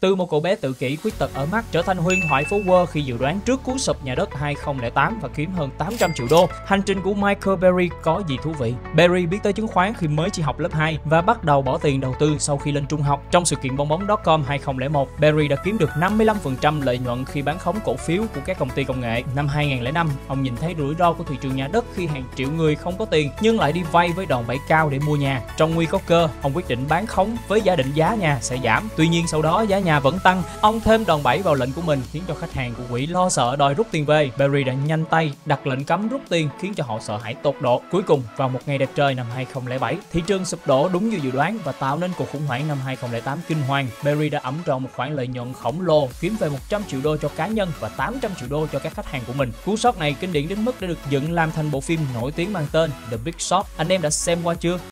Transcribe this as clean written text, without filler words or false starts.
Từ một cậu bé tự kỷ khuyết tật ở mắt trở thành huyền thoại phố Wall khi dự đoán trước cú sụp nhà đất 2008 và kiếm hơn 800 triệu đô. Hành trình của Michael Berry có gì thú vị? Berry biết tới chứng khoán khi mới chỉ học lớp 2 và bắt đầu bỏ tiền đầu tư sau khi lên trung học. Trong sự kiện bong bóng.com 2001, Berry đã kiếm được 55% lợi nhuận khi bán khống cổ phiếu của các công ty công nghệ. Năm 2005, ông nhìn thấy rủi ro của thị trường nhà đất khi hàng triệu người không có tiền nhưng lại đi vay với đòn bẩy cao để mua nhà. Trong nguy có cơ, ông quyết định bán khống với giả định giá nhà sẽ giảm. Tuy nhiên sau đó giá nhà vẫn tăng. Ông thêm đòn bẩy vào lệnh của mình khiến cho khách hàng của quỹ lo sợ đòi rút tiền về. Berry đã nhanh tay đặt lệnh cấm rút tiền khiến cho họ sợ hãi tột độ. Cuối cùng, vào một ngày đẹp trời năm 2007, thị trường sụp đổ đúng như dự đoán và tạo nên cuộc khủng hoảng năm 2008 kinh hoàng. Berry đã ẵm trọn một khoản lợi nhuận khổng lồ, kiếm về 100 triệu đô cho cá nhân và 800 triệu đô cho các khách hàng của mình. Cú sốc này kinh điển đến mức đã được dựng làm thành bộ phim nổi tiếng mang tên The Big Short. Anh em đã xem qua chưa?